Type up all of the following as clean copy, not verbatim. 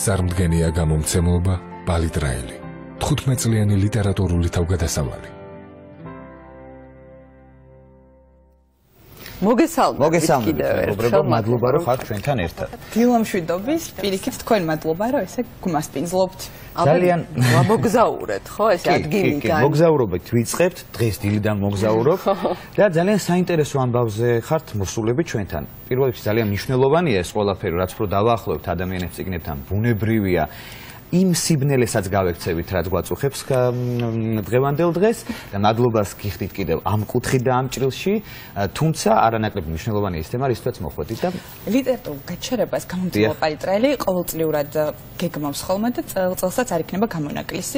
წარმდგენია გამომცემლობა პალიტრაელი 15-წლიანი ლიტერატურული თავგადასავალი. მოგესალმებით, მადლობა რომ ხართ ჩვენთან ერთად. დილამშვიდობის, პირიქით თქვენ მადლობა რომ ესე გმასპინძლობთ. ძალიან მოგზაურეთ, ხო, ეს ადგილიდან. მოგზაურობით ვიწყებთ, დღეს დილიდან მოგზაურობ და ძალიან საინტერესო ამბავზე ხართ მოსულები ჩვენთან. პირველ რიგში ძალიან მნიშვნელოვანია ეს ყველაფერი, რაც უფრო დავაახლოვებთ ადამიანებს წიგნებთან, ბუნებრივია. იმ სიბნელესაც გავექცევით, რაც გვაწუხებს დღევანდელ დღეს და მადლობას გიხდით კიდევ ამ კუთხით და ამ ჭრილში, თუმცა არანაკლები მნიშვნელოვანია ის თემა, რისთვისაც მოხვედით და ლიტერატურულ გაჩერებას გამომცემლობა პალიტრაელი ყოველწლიურად გეგმავს ხოლმე და წელსაც არ იქნება გამონაკლისი.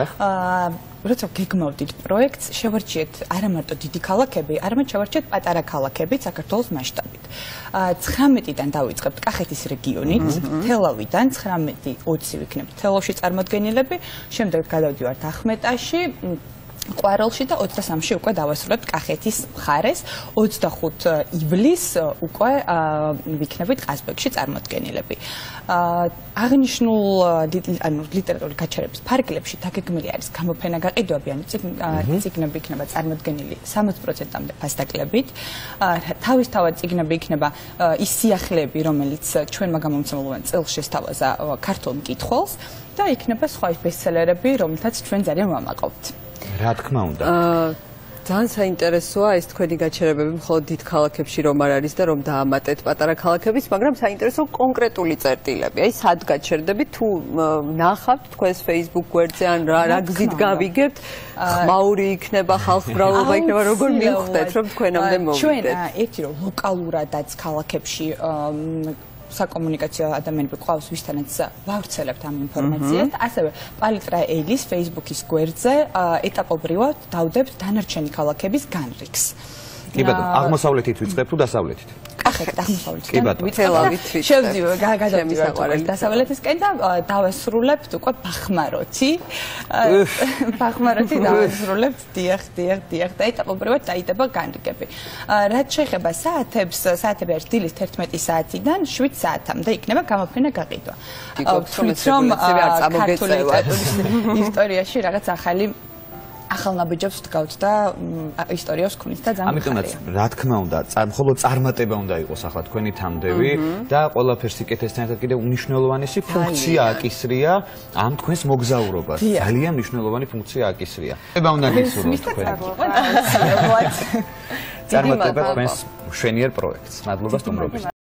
როცა გეგმავდით პროექტს, შევარჩიეთ არა მარტო დიდი ქალაქები, არამედ შევარჩიეთ პატარა ქალაქები საქართველოს მასშტაბით. 19-დან დავიწყებთ კახეთის რეგიონით, თელავიდან 19-20 ვიქნებთ თელავში წარმოდგენილები, შემდეგ გადავდივართ ახმეტაში, ყვარელში და 23-ში უკვე დავასრულებთ კახეთის მხარეს, 25 ივლისს უკვე ვიქნებით ყაზბეგში წარმოდგენილები. აღნიშნულ ლიტერატურული გაჩერების ფარგლებში დაგეგმილი არის გამოფენა გაყიდვები, ანუ წიგნები იქნება წარმოდგენილი 60%-მდე ფასდაკლებით. თავისთავად წიგნები იქნება ის სიახლეები, რომელიც ჩვენმა გამომცემლობამ წელს შესთავაზა ქართულ მკითხველს და იქნება სხვა ბესტსელერები, რომელთაც ჩვენ ძალიან ვამაყობთ. რა თქმა უნდა. ძალიან საინტერესოა ეს თქვენი გაჩერებები მხოლოდ დიდ ქალაქებში რომ არ არის და რომ დაამატეთ პატარა ქალაქების, მაგრამ საინტერესო კონკრეტული წერტილები. აი სად გაჩერდებით, თუ ნახავთ თქვენს Facebook გვერდზე ან რა გზით გავიგებთ, ხმაური იქნება, ხალხმრავლობა იქნება, როგორ მივხვდეთ რომ თქვენამდე მოვიდეთ. ჩვენ ერთი რომ ლოკალურადაც ქალაქებში საკომუნიკაციო ადამიანები ყავს, ვისთანაც ვავრცელებთ ამ ინფორმაციას, ასევე პალიტრაელის Facebook-ის გვერდზე ეტაპობრივად დავდებთ დანარჩენი ქალაქების განრიგს. კი ბატონო, აღმოსავლეთით ვიწყებ თუ დასავლეთით? კახეთ აღმოსავლეთით. კი ბატონო, შევდივართ, გადავდივართ დასავლეთისკენ და დავასრულებთ უკვე ბახმაროთი. ბახმაროთი დავასრულებთ, დიახ და ეტაპობრივად დაიდება განრიგები. რაც შეეხება საათებს, საათები არის დილის 11 საათიდან 7 საათამდე იქნება გამოფენა გაყიდვა. რომ ქართული ლიტერატურის ისტორიაში რაღაც ახალ ნაბიჯებს ვდგავთ და ისტორიას ვქმნით და ძალიან ამიტომაც რა თქმა უნდა, მხოლოდ წარმატება უნდა იყოს ახლა თქვენი თამდევი და ყველაფერს იკეთესთან ერთად კიდევ უნიშნელოვანესი ფუნქცია აკისრია ამ თქვენს მოგზაურობას. ძალიან მნიშვნელოვანი ფუნქცია აკისრია. ება უნდა გისურვოთ თქვენ. წარმატება თქვენს მშვენიერ პროექტს. მადლობა სტუმრობით.